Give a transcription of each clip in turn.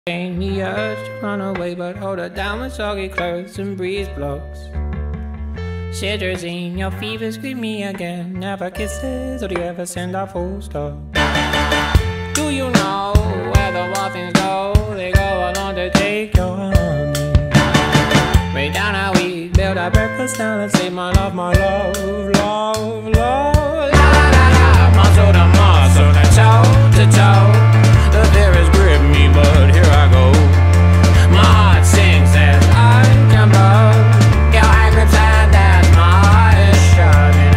The urge to run away, but hold her down with soggy clothes and breeze blocks. Cetirizine, your fever scream me again. Never kisses, or do you ever send a full stop? Do you know where the wild things go? They go along to take your honey. Break down how we build our breakfast down and say my love, love, love. La la la, muscle to muscle, toe to toe. The fear grip me, but here I go. My heart sings as I can blow. Your hand grips and as my heart is shutting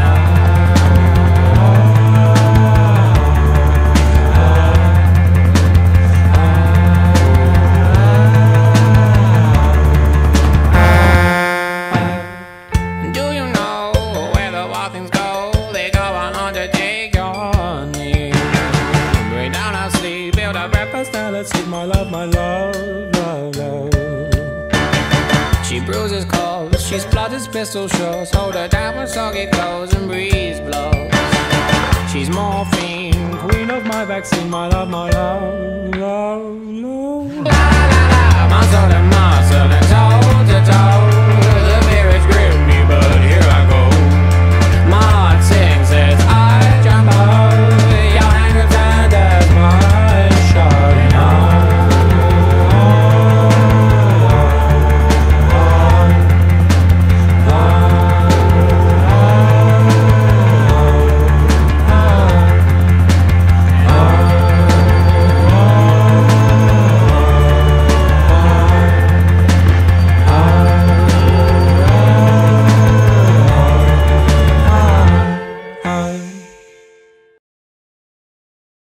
up. Do you know where the wild things go? They go on to take your honey. Break down our sleep, build our breakfast, now let's eat my love, love, love. She bruises calls, she splutters pistol shots. Hold her down with soggy clothes and breeze blows. She's morphine, queen of my vaccine, my love, love.